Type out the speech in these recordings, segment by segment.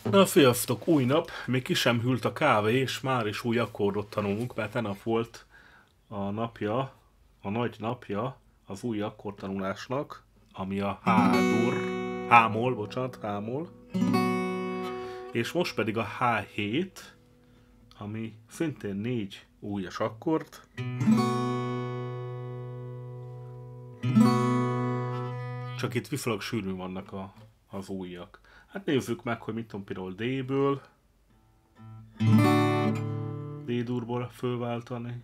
Na sziasztok, új nap, még ki sem hűlt a kávé, és már is új akkordot tanulunk, mert tegnap volt a napja, a nagy napja az új akkordtanulásnak, ami a H-dur, H-mol, bocsánat, H-mol, és most pedig a H7, ami szintén 4 újas akkord. Csak itt viszonylag sűrűn vannak az újak. Hát nézzük meg, hogy mit tudom, például D-ből, D-durból fölváltani.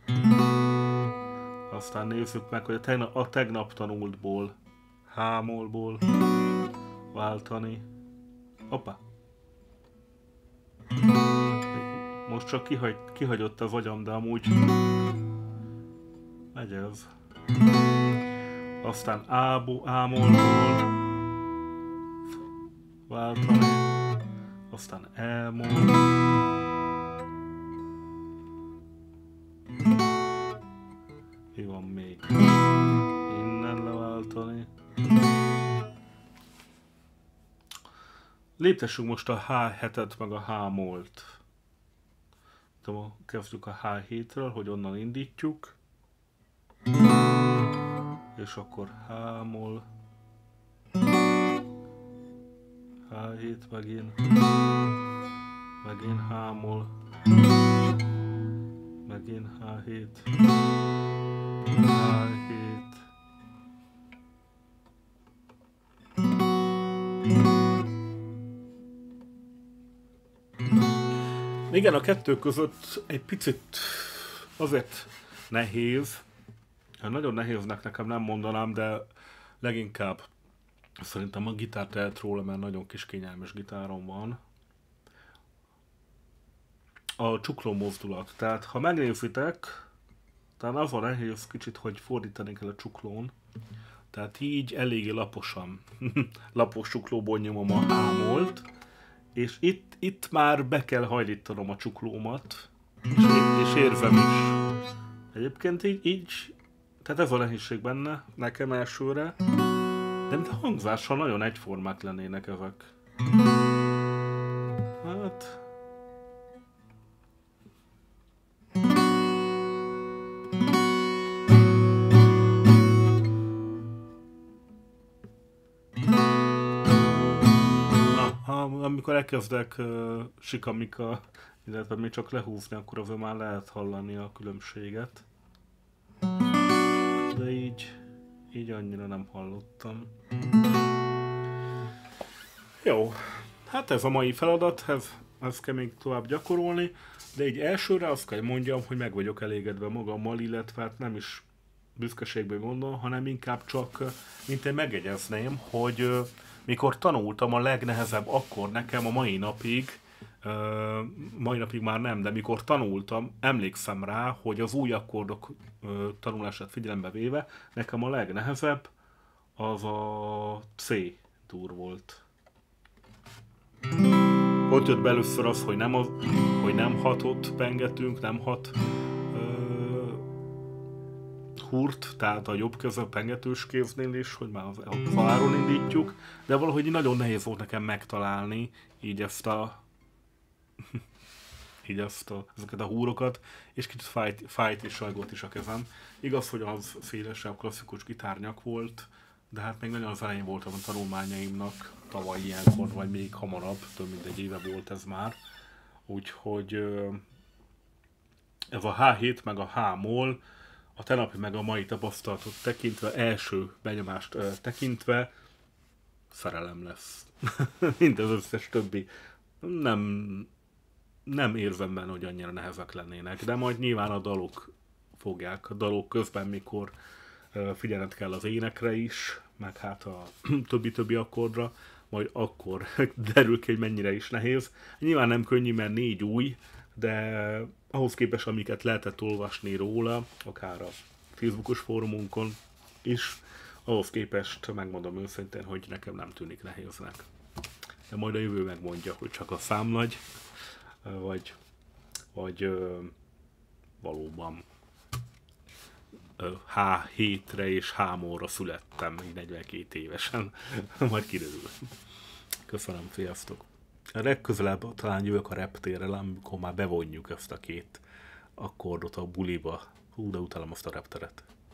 Aztán nézzük meg, hogy a tegnap tanultból, H-molból váltani. Hoppá! Most csak kihagyott az agyam, de amúgy megy ez. Aztán A-molból váltani. Aztán E-mol. Mi van még? Innen leváltani. Léptessünk most a H7-et meg a H-molt. Kezdjük a H7-ről, hogy onnan indítjuk. És akkor H-mol. H7 megint. Megint H-mol. Megint H7. H7. Igen, a kettő között egy picit azért nehéz. Nagyon nehéznek nekem nem mondanám, de leginkább szerintem a gitár tehet róla, mert nagyon kis kényelmes gitárom van. A csukló mozdulat. Tehát ha megnézitek, talán az a nehéz kicsit, hogy fordítani kell a csuklón. Tehát így eléggé laposan, lapos csuklóból nyomom a H-molt, és itt már be kell hajlítanom a csuklómat, és érzem is. Egyébként így, tehát ez a nehézség benne, nekem elsőre, de mint a hangzással nagyon egyformák lennének ezek. Hát... amikor elkezdek sikamika, illetve még csak lehúzni, akkor azért már lehet hallani a különbséget. De így annyira nem hallottam. Jó, hát ez a mai feladat, ez kell még tovább gyakorolni, de így elsőre azt kell mondjam, hogy meg vagyok elégedve magammal, illetve hát nem is büszkeségből mondom, hanem inkább csak, mint én megegyezném, hogy mikor tanultam a legnehezebb akkord nekem a mai napig már nem, de mikor tanultam, emlékszem rá, hogy az új akkordok tanulását figyelembe véve, nekem a legnehezebb az a C-dur volt. Ott jött be először az, hogy nem 6-ot pengetünk, nem 6 hurt, tehát a jobb keze a pengetős kéznél is, hogy már a faláról indítjuk, de valahogy nagyon nehéz volt nekem megtalálni így ezeket a húrokat, és kicsit fájt és sajgott is a kezem. Igaz, hogy az szélesebb klasszikus gitárnyak volt, de hát még nagyon az elején voltam a tanulmányaimnak, tavaly ilyenkor, vagy még hamarabb, több mint egy éve volt ez már. Úgyhogy ez a H7 meg a H-mol, a tenapi meg a mai tapasztalatot tekintve, első benyomást tekintve, szerelem lesz. Mint az összes többi. Nem érzem benne, hogy annyira nehezek lennének, de majd nyilván a dalok közben, mikor figyelned kell az énekre is, meg hát a többi akkordra, majd akkor derül ki, hogy mennyire is nehéz. Nyilván nem könnyű, mert 4 új, de ahhoz képest, amiket lehetett olvasni róla, akár a Facebookos fórumunkon is, ahhoz képest megmondom őszintén, hogy nekem nem tűnik nehéznek. De majd a jövő megmondja, hogy csak a szám nagy, vagy valóban H7-re és H-molra születtem, így 42 évesen. Majd kiderül. Köszönöm, sziasztok! Legközelebb talán jövök a reptérre, amikor már bevonjuk ezt a két akkordot a buliba. Hú, de utálom azt a repteret.